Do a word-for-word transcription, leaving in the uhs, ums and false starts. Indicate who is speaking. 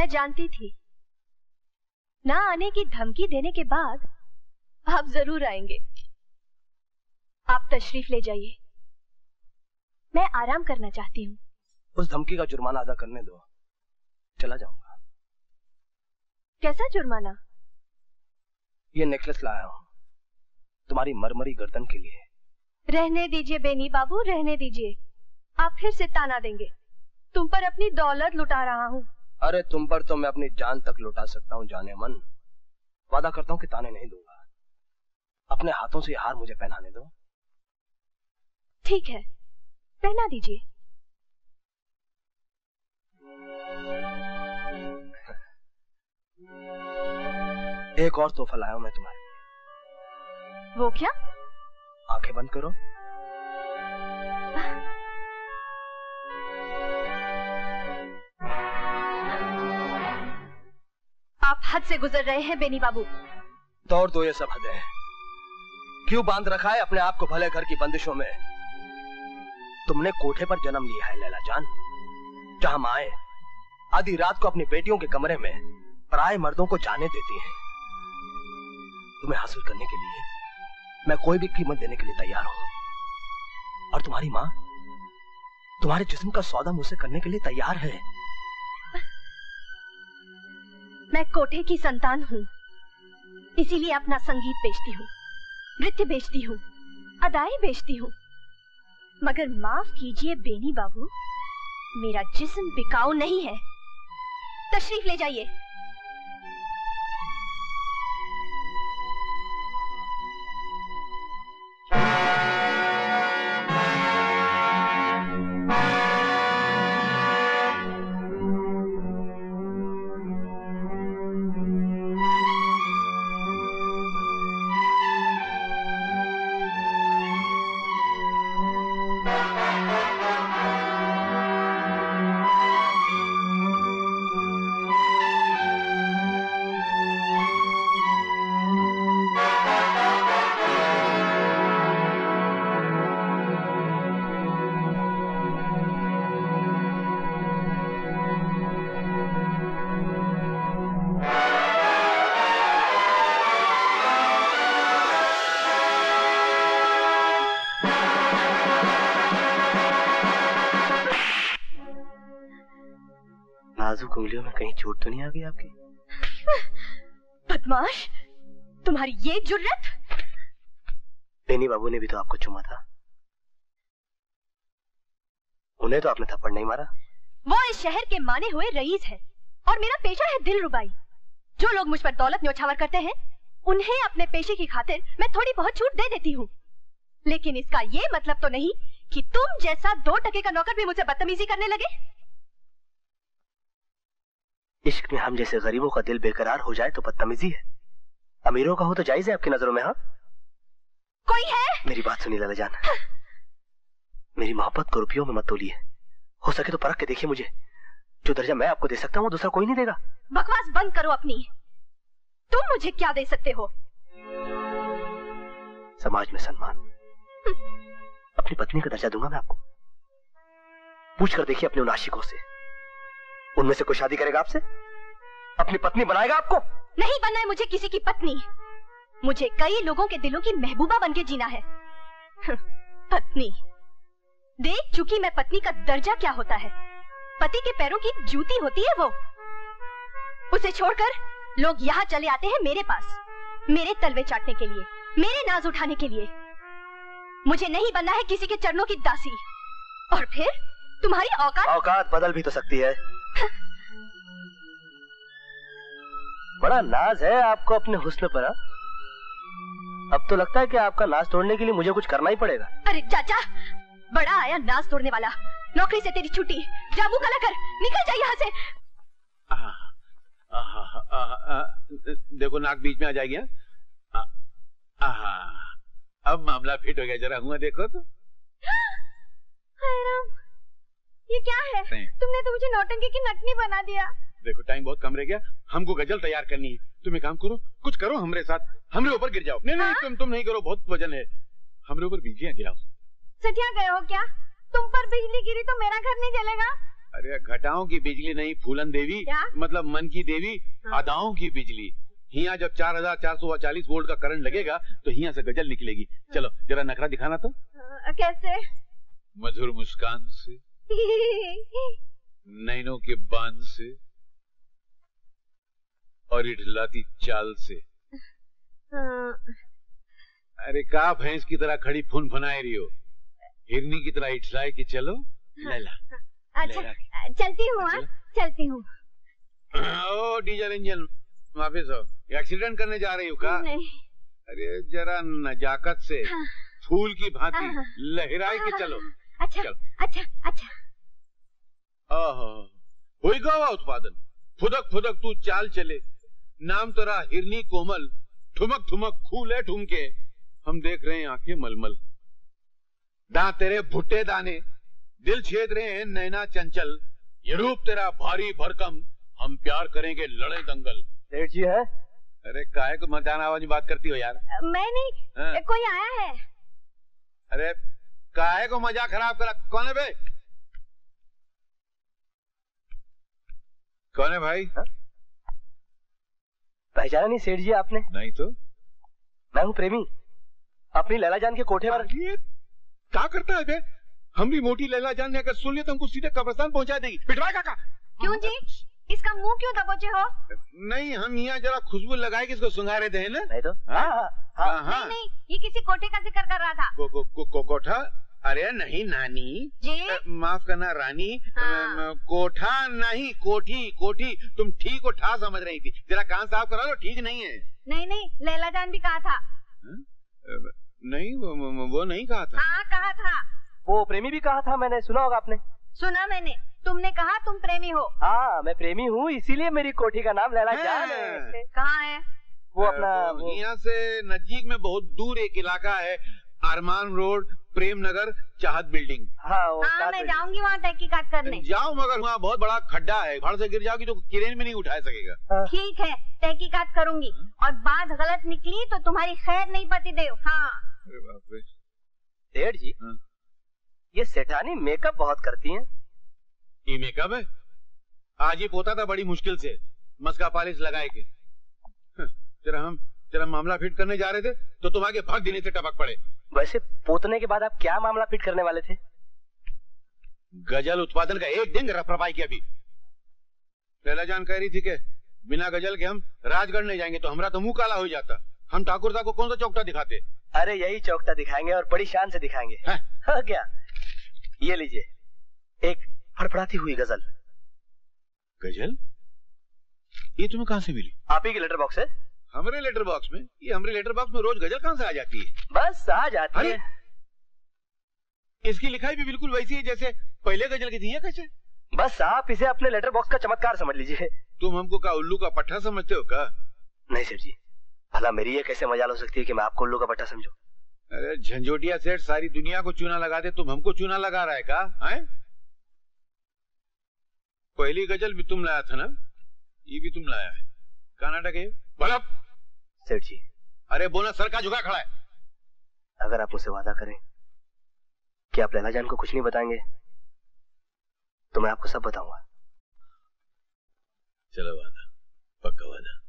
Speaker 1: मैं जानती थी ना आने की धमकी देने के बाद आप जरूर आएंगे। आप तशरीफ ले जाइए, मैं आराम करना चाहती हूँ।
Speaker 2: उस धमकी का जुर्माना अदा करने दो, चला जाऊंगा।
Speaker 1: कैसा जुर्माना?
Speaker 2: ये नेकलेस लाया हूँ तुम्हारी मरमरी गर्दन के लिए।
Speaker 1: रहने दीजिए बेनी बाबू, रहने दीजिए। आप फिर से ताना देंगे। तुम पर अपनी दौलत लुटा रहा हूँ।
Speaker 2: अरे तुम पर तो मैं अपनी जान तक लुटा सकता हूँ जाने मन। वादा करता हूँ कि ताने नहीं दूंगा। अपने हाथों से ये हार मुझे पहनाने दो।
Speaker 1: ठीक है, पहना दीजिए।
Speaker 2: एक और तोहफा लाया हूं मैं तुम्हारे लिए।
Speaker 1: वो क्या?
Speaker 2: आंखें बंद करो।
Speaker 1: आप हद से गुजर रहे हैं बेनी बाबू।
Speaker 2: तोड़ दो ये सब हदें। क्यों बांध रखा है अपने आप को भले घर की बंदिशों में? तुमने कोठे पर जन्म लिया है लैला जान, जहां माए आधी रात को अपनी बेटियों के कमरे में पराए मर्दों को जाने देती हैं। तुम्हें हासिल करने के लिए मैं कोई भी कीमत देने के लिए तैयार हूं। और तुम्हारी माँ तुम्हारे जिस्म का सौदा मुझसे करने के लिए तैयार है।
Speaker 1: मैं कोठे की संतान हूँ, इसीलिए अपना संगीत बेचती हूँ, नृत्य बेचती हूँ, अदाएं बेचती हूँ। मगर माफ कीजिए बेनी बाबू, मेरा जिस्म बिकाऊ नहीं है। तशरीफ ले जाइए।
Speaker 2: नाजुक उंगलियों में कहीं चोट तो नहीं आ गई आपकी?
Speaker 1: बदमाश, तुम्हारी ये जुर्रत!
Speaker 2: बेनी बाबू ने भी तो आपको चुमा था, उन्हें तो आपने थप्पड़ नहीं मारा।
Speaker 1: वो इस शहर के माने हुए रईस है और मेरा पेशा है दिल रुबाई। जो लोग मुझ पर दौलत न्योछावर करते हैं, उन्हें अपने पेशे की खातिर मैं थोड़ी बहुत छूट दे देती हूँ। लेकिन इसका ये मतलब तो नहीं कि तुम जैसा दो टके का नौकर भी मुझसे बदतमीजी करने लगे।
Speaker 2: इश्क में हम जैसे गरीबों का दिल बेकरार हो जाए तो बदतमीजी है, अमीरों का हो तो जायज है आपकी नजरों में? हाँ,
Speaker 1: कोई है?
Speaker 2: मेरी बात सुनिए लैला जान, मेरी मोहब्बत को रुपयों में मत तोलिए। हो सके तो परख के देखिए मुझे। जो दर्जा मैं आपको दे सकता हूँ वो दूसरा कोई नहीं देगा।
Speaker 1: बकवास बंद करो अपनी। तुम मुझे क्या दे सकते हो?
Speaker 2: समाज में सम्मान, अपनी पत्नी का दर्जा दूंगा मैं आपको। पूछ कर देखिए अपने उन आशिकों से, उनमें से कोई शादी करेगा आपसे? अपनी पत्नी बनाएगा आपको?
Speaker 1: नहीं बनना है मुझे किसी की पत्नी। मुझे कई लोगों के दिलों की महबूबा बनके जीना है। पत्नी देख चुकी मैं पत्नी का दर्जा क्या होता है। पति के पैरों की जूती होती है वो। उसे छोड़कर लोग यहाँ चले आते हैं मेरे पास, मेरे तलवे चाटने के लिए, मेरे नाज उठाने के लिए। मुझे नहीं बनना है किसी के चरणों की दासी। और फिर तुम्हारी औकात
Speaker 2: औकात बदल भी तो सकती है। बड़ा नाज है आपको अपने हुस्न पर। अब तो लगता है कि आपका नाज तोड़ने के लिए मुझे कुछ करना ही पड़ेगा।
Speaker 1: अरे चाचा, बड़ा आया नाज तोड़ने वाला। नौकरी से तेरी छुट्टी, जाबू कला कर, निकल जा यहाँ से।
Speaker 3: आ, आ, आ, आ, आ, देखो नाक बीच में आ जाएगी। आ, आ, अब मामला फिट हो गया, जरा हुआ देखो तो।
Speaker 1: हाय राम, ये क्या है? तुमने तो मुझे नौटंकी की नटनी बना दिया।
Speaker 3: देखो टाइम बहुत कम रह गया, हमको गजल तैयार करनी है। तुम एक काम करो, कुछ करो हमरे साथ, हमरे ऊपर गिर जाओ। नहीं नहीं तुम तुम नहीं करो, बहुत वजन है। हमरे ऊपर बिजलियां गिराओ।
Speaker 1: सटिया गए हो क्या? तुम पर बिजली गिरी तो मेरा घर नहीं जलेगा।
Speaker 3: अरे घटाओं की बिजली नहीं फूलन देवी,
Speaker 1: क्या?
Speaker 3: मतलब मन की देवी। हाँ। अदाओं की बिजली। हिया जब चार हजार चार सौ चालीस वोल्ट का करंट लगेगा तो हिया से गजल निकलेगी। चलो जरा नखरा दिखाना तो।
Speaker 1: आ, कैसे?
Speaker 3: मधुर मुस्कान से, नैनों के बांध से और इठलाती चाल से।
Speaker 1: हाँ।
Speaker 3: अरे का भैंस की तरह खड़ी फुन फनाए रही हो, हिरनी की तरह इठलाए कि चलो। लैला।
Speaker 1: अच्छा चलती हूँ। हाँ चलती हूँ।
Speaker 3: ओ डीजल इंजन वापिस हो, एक्सीडेंट करने जा रही हो का?
Speaker 1: नहीं।
Speaker 3: अरे जरा नजाकत से
Speaker 1: हाँ।
Speaker 3: फूल की भांति
Speaker 1: हाँ।
Speaker 3: लहराए के चलो।
Speaker 1: अच्छा
Speaker 3: चलो।
Speaker 1: अच्छा अच्छा।
Speaker 3: ओहो, हुई गवा उत्पादन। फुदक फुदक तू चाल चले, नाम तेरा हिरनी कोमल, ठुमक ठुमक खूले ठुमके, हम देख रहे हैं आंखें मलमल। दांत तेरे भुट्टे दाने, दिल छेद रहे हैं नैना चंचल, ये रूप तेरा भारी भरकम, हम प्यार करेंगे लड़े दंगल।
Speaker 2: सेठ जी है?
Speaker 3: अरे काहे को मजान आवाज में बात करती हो यार?
Speaker 1: मैं नहीं।
Speaker 3: हाँ।
Speaker 1: कोई आया है।
Speaker 3: अरे काहे को मजाक खराब करा? कौन है बे? कौन है भाई?
Speaker 2: हा? पहचाना नहीं सेठ जी आपने?
Speaker 3: नहीं तो।
Speaker 2: मैं हूँ प्रेमी, अपनी लैला जान के कोठे पर।
Speaker 3: ये क्या करता है बे? हमरी मोटी लैला जान ने अगर सुन लिया तो हमको सीधे कब्रिस्तान पहुंचा देगी। पिटवाए काका।
Speaker 1: क्यों जी? इसका मुंह क्यों दबोचे हो?
Speaker 3: नहीं, हम यहाँ जरा खुशबू लगाए कि इसको सुंघारे थे ना।
Speaker 2: नहीं तो। हाँ हाँ हाँ।
Speaker 3: हाँ।
Speaker 1: नहीं नहीं, ये किसी कोठे का जिक्र कर रहा था।
Speaker 3: को, को, को, को, कोठा? अरे नहीं नानी
Speaker 1: जी।
Speaker 3: आ, माफ करना रानी।
Speaker 1: हाँ।
Speaker 3: आ, कोठा नहीं, कोठी कोठी। तुम ठीक को ठा समझ रही थी, जरा कान साफ करा लो। ठीक नहीं है।
Speaker 1: नहीं नहीं, लैला जान भी कहा था।
Speaker 3: हा? नहीं वो, वो, वो नहीं कहा था।
Speaker 1: हाँ कहा था।
Speaker 2: वो प्रेमी भी कहा था, मैंने सुना होगा आपने।
Speaker 1: सुना मैंने, तुमने कहा तुम प्रेमी हो।
Speaker 2: हाँ मैं प्रेमी हूँ, इसीलिए मेरी कोठी का नाम लैला जान है।
Speaker 1: कहाँ है?
Speaker 2: वो अपना वो...
Speaker 3: यहाँ से नजदीक में बहुत दूर एक इलाका है, अरमान रोड, प्रेम नगर, चाहत बिल्डिंग।
Speaker 2: हाँ, वो
Speaker 1: हाँ मैं जाऊंगी वहाँ तहकीकात करने।
Speaker 3: जाओ, मगर वहाँ बहुत बड़ा खड्डा है, भाड़ से गिर जाओगी तो क्रेन में नहीं उठा सकेगा।
Speaker 1: ठीक है, तहकीकात करूंगी, और बात गलत निकली तो तुम्हारी खैर नहीं पति देव। हाँ।
Speaker 3: अरे बाप रे।
Speaker 2: सेठ जी,
Speaker 3: हाँ?
Speaker 2: ये सेठानी मेकअप बहुत करती हैं।
Speaker 3: ये मेकअप है? आज ही पोता था बड़ी मुश्किल से, मस्का पॉलिश लगाए के। तेरा हम तेरा मामला फिट करने जा रहे थे तो तुम आगे भाग देने से टपक पड़े।
Speaker 2: वैसे पोतने के बाद आप क्या मामला फिट करने वाले थे?
Speaker 3: गजल उत्पादन का एक दिन रफरफाई की। अभी लैला जान कह रही थी कि बिना गजल के हम राजगढ़ नहीं जाएंगे, तो हमारा तो मुंह काला हो जाता। हम ठाकुर साहब को कौन सा चौकटा दिखाते?
Speaker 2: अरे यही चौकटा दिखाएंगे, और बड़ी शान से दिखाएंगे।
Speaker 3: है?
Speaker 2: हाँ क्या? ये लीजिए, एक फड़फड़ाती हुई गजल।
Speaker 3: गजल? ये तुम्हें कहाँ से मिली?
Speaker 2: आप ही की लेटर बॉक्स है।
Speaker 3: हमारे लेटर बॉक्स में? ये हमारे लेटर बॉक्स में रोज गजल कहाँ से आ जाती है?
Speaker 2: बस आ जाती है।
Speaker 3: इसकी लिखाई भी बिल्कुल वैसी है जैसे पहले गजल की थी। है कैसे?
Speaker 2: बस आप इसे अपने लेटर बॉक्स का चमत्कार समझ लीजिए।
Speaker 3: तुम हमको का उल्लू का पट्टा समझते हो का?
Speaker 2: नहीं सेठ जी, भला मेरी ये कैसे मजाल हो सकती है कि मैं आपको उल्लू का पट्टा समझूं?
Speaker 3: अरे झंझोटिया सेठ सारी दुनिया को चूना लगा दे, तुम हमको चूना लगा रहा है का? है? पहली गजल भी तुम लाया था ना, ये भी तुम लाया है। कर्नाटक है बलब।
Speaker 2: सेठ जी,
Speaker 3: अरे बोला सर का झुका खड़ा है।
Speaker 2: अगर आप मुझसे वादा करें कि आप लैला जान को कुछ नहीं बताएंगे तो मैं आपको सब बताऊंगा।
Speaker 3: चलो वादा, पक्का वादा।